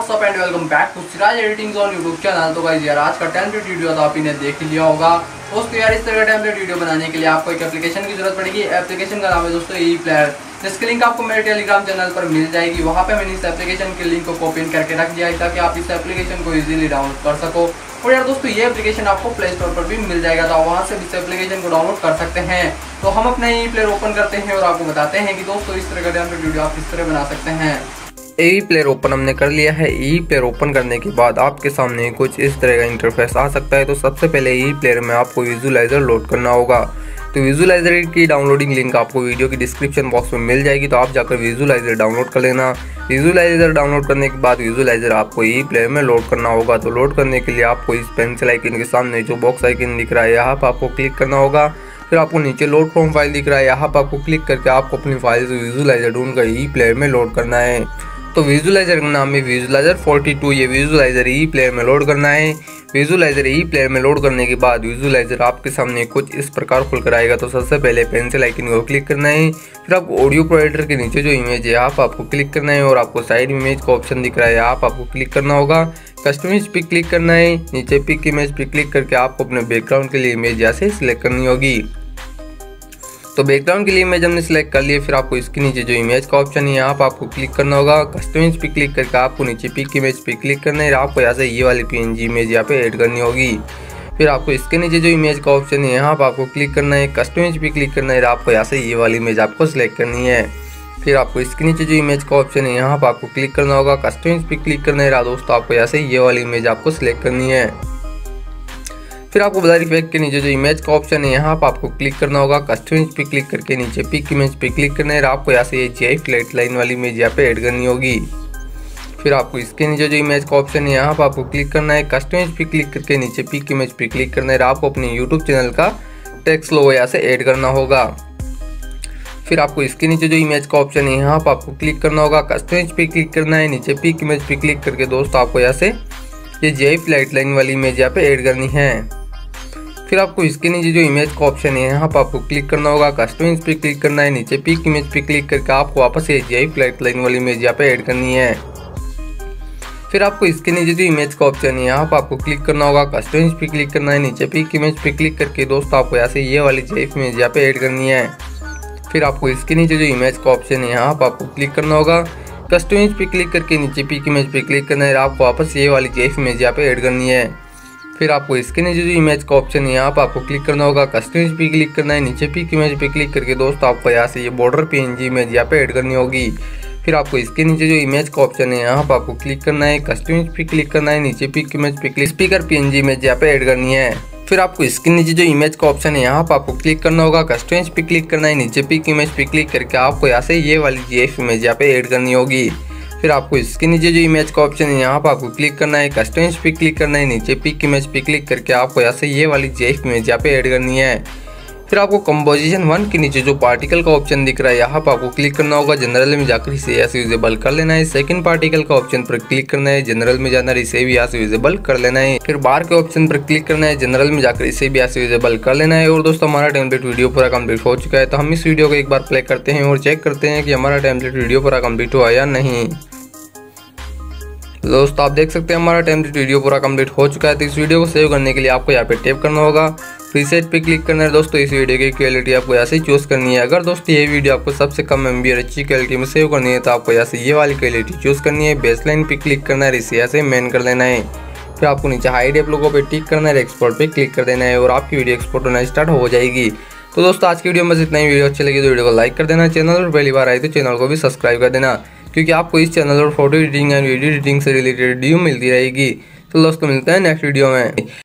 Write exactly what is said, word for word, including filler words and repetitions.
WhatsApp and welcome back to Siraj editing on YouTube channel. तो guys यार आज का टेम्पलेट वीडियो तो आप इन्हें देख ही लिया होगा दोस्तों। यार इस तरह का टेम्पलेट वीडियो बनाने के लिए आपको एक एप्लीकेशन की जरूरत पड़ेगी। एप्लीकेशन का नाम है दोस्तों ई प्लेयर, जिसकी लिंक आपको मेरे टेलीग्राम चैनल पर मिल जाएगी। वहाँ पे मैंने इस एप्लीकेशन के लिंक को कॉपी इन करके रख दिया है ताकि आप इस एप्लीकेशन को इजीली डाउनलोड कर सको। और यार दोस्तों ये एप्लीकेशन आपको प्ले स्टोर पर भी मिल जाएगा, तो वहाँ से इस एप्लीकेशन को डाउनलोड कर सकते हैं। तो हम अपना ई प्लेयर ओपन करते हैं और आपको बताते हैं कि दोस्तों इस तरह का टेम्पलेट वीडियो आप किस तरह बना सकते हैं। ई प्लेयर ओपन हमने कर लिया है। ई प्लेयर ओपन करने के बाद आपके सामने कुछ इस तरह का इंटरफेस आ सकता है। तो सबसे पहले ई प्लेयर में आपको विजुअलाइजर लोड करना होगा। तो विजुअलाइजर की डाउनलोडिंग लिंक आपको वीडियो की डिस्क्रिप्शन बॉक्स में मिल जाएगी, तो आप जाकर विजुअलाइजर डाउनलोड कर लेना। विजुअलाइजर डाउनलोड करने के बाद विजुअलाइजर आपको ई प्लेयर में लोड करना होगा। तो लोड करने के लिए आपको इस पेंसिल आइकन के सामने जो बॉक्स आइकन दिख रहा है यहाँ पर आपको क्लिक करना होगा। फिर आपको नीचे लोड फ्रॉम फाइल दिख रहा है, यहाँ पर आपको क्लिक करके आपको अपनी फाइल से विजुअलाइजर ढूंढकर ई प्लेयर में लोड करना है। तो विजुअलाइजर का नाम है विजुअलाइजर बयालीस, ये विजुअलाइजर ई प्लेयर में लोड करना है। विजुअलाइजर ई प्लेयर में लोड करने के बाद विजुअलाइजर आपके सामने कुछ इस प्रकार खुलकर आएगा। तो सबसे पहले पेंसिल आइकन को क्लिक करना है। फिर आपको ऑडियो प्रोवाइडर के नीचे जो इमेज है यहाँ पर आपको क्लिक करना है और आपको साइड इमेज का ऑप्शन दिख रहा है, यहाँ पर आपको क्लिक करना होगा। कस्टमाइज पे क्लिक करना है, नीचे पिक इमेज पे क्लिक करके आपको अपने बैकग्राउंड के लिए इमेज यहाँ से सिलेक्ट करनी होगी। तो बैकग्राउंड के लिए इमेज हमने सेलेक्ट कर लिया। फिर आपको इसके नीचे जो इमेज का ऑप्शन है यहाँ पर आपको क्लिक करना होगा। कस्टमाइज पे क्लिक करके आपको नीचे पिक इमेज पे क्लिक करना है। आपको यहाँ से ये वाली पीएनजी इमेज यहाँ पे ऐड करनी होगी। फिर आपको इसके नीचे जो इमेज का ऑप्शन है यहाँ पर आपको क्लिक करना है। कस्टमाइज पे क्लिक करना है, आपको यहाँ से ये वाली इमेज आपको सिलेक्ट करनी है। फिर आपको इसके नीचे जो इमेज का ऑप्शन है यहाँ पर आपको क्लिक करना होगा। कस्टमाइज पे क्लिक करना है दोस्तों, आपको यहाँ से ये वाली इमेज आपको सिलेक्ट करनी है। फिर आपको ब्लर इफेक्ट के नीचे जो इमेज का ऑप्शन है यहाँ पर आपको क्लिक करना होगा। कस्टमाइज पे क्लिक करके नीचे पिक इमेज पे क्लिक करना है। आपको यहाँ से ये जी फ्लैट लाइन वाली इमेज यहाँ पे ऐड करनी होगी। फिर आपको इसके नीचे जो इमेज का ऑप्शन है यहाँ पर आपको क्लिक करना है। कस्टमाइज पे क्लिक करके नीचे पिक इमेज पे क्लिक करना है। आपको अपने यूट्यूब चैनल का टेक्स्ट लोगो यहाँ से ऐड करना होगा। फिर आपको इसके नीचे जो इमेज का ऑप्शन है यहाँ पर आपको क्लिक करना होगा। कस्टमाइज पे क्लिक करना है, नीचे पिक इमेज पे क्लिक करके दोस्तों आपको यहाँ से ये जी फ्लैट लाइन वाली इमेज यहाँ पे ऐड करनी है। फिर आपको इसके नीचे जो इमेज का ऑप्शन है यहाँ पर आपको क्लिक करना होगा। कस्टमाइज पे क्लिक करना है, नीचे पिक इमेज पे क्लिक करके आपको वापस ये जी फ्लैट लाइन वाली इमेज यहाँ पे ऐड करनी है। फिर आपको इसके नीचे जो इमेज का ऑप्शन है यहाँ पर आपको क्लिक करना होगा। कस्टमाइज पे क्लिक करना है, नीचे पिक इमेज पे क्लिक करके दोस्तों आपको यहाँ से ये वाली जी इमेज यहाँ पे ऐड करनी है। फिर आपको इसके नीचे जो इमेज का ऑप्शन है यहाँ पर आपको क्लिक करना होगा। कस्टमाइज पे क्लिक करके नीचे पिक इमेज पे क्लिक करना है, आपको वापस ये वाली जी इमेज यहाँ पे ऐड करनी है। फिर आपको इसके नीचे जो इमेज का ऑप्शन है यहाँ पर आपको क्लिक करना होगा। कस्टमाइज पे क्लिक करना है, नीचे पिक इमेज पे क्लिक करके दोस्तों आपको यहाँ से ये बॉर्डर पीएनजी इमेज यहाँ पे ऐड करनी होगी। फिर आपको इसके नीचे जो इमेज का ऑप्शन है यहाँ पर आपको क्लिक करना है। कस्टमाइज पे क्लिक करना है, नीचे पिक इमेज पे क्लिक स्पीकर पीएनजी इमेज यहाँ पे ऐड करनी है। फिर आपको इसके नीचे जो इमेज का ऑप्शन है यहाँ पर आपको क्लिक करना होगा। कस्टमाइज पे क्लिक करना है, नीचे पिक इमेज पे क्लिक करके आपको यहाँ से ये वाली जी इमेज यहाँ पे ऐड करनी होगी। फिर आपको इसके नीचे जो इमेज का ऑप्शन है यहाँ पर आपको क्लिक करना है। कस्टमाइज पे क्लिक करना है, नीचे पिक इमेज पे क्लिक करके आपको यहाँ से ये वाली जी इमेज यहाँ पे ऐड करनी है। फिर आपको कंपोजिशन वन के नीचे जो पार्टिकल का ऑप्शन दिख रहा है यहाँ पर आपको क्लिक करना होगा। जनरल में जाकर इसे यहाँ से यूजेबल कर लेना है। सेकंड पार्टिकल का ऑप्शन पर क्लिक करना है, जनरल में जाना इसे भी यहाँ से यूजेबल कर लेना है। फिर बार के ऑप्शन पर क्लिक करना है, जनरल में जाकर इसे भी यहाँ से यूजेबल कर लेना है। और दोस्तों हमारा टेम्पलेट वीडियो पूरा कंप्लीट हो चुका है। तो हम इस वीडियो को एक बार प्ले करते हैं और चेक करते हैं कि हमारा टेम्पलेट वीडियो पूरा कंप्लीट हुआ या नहीं। दोस्तों आप देख सकते हैं हमारा टेम्पलेट वीडियो पूरा कंप्लीट हो चुका है। तो इस वीडियो को सेव करने के लिए आपको यहाँ पे टैप करना होगा, प्रीसेट पे क्लिक करना है। दोस्तों इस वीडियो की क्वालिटी आपको यहाँ से चूज करनी है। अगर दोस्तों ये वीडियो आपको सबसे कम एमबी और अच्छी क्वालिटी में सेव करनी है तो आपको यहाँ से ये वाली क्वालिटी चूज करनी है। बेसलाइन पे क्लिक करना है, इसे यहाँ से मेन कर लेना है। फिर आपको नीचे हाइड ऐप लोगों पे टिक करना है, एक्सपोर्ट पे क्लिक कर देना है और आपकी वीडियो एक्सपोर्ट होना स्टार्ट हो जाएगी। तो दोस्तों आज की वीडियो में बस इतना ही। वीडियो अच्छी लगी तो वीडियो को लाइक कर देना, चैनल पर पहली बार आई तो चैनल को भी सब्सक्राइब कर देना, क्योंकि आपको इस चैनल पर photo editing and video editing से रिलेटेड वीडियो मिलती रहेगी। तो दोस्तों मिलते हैं नेक्स्ट वीडियो में।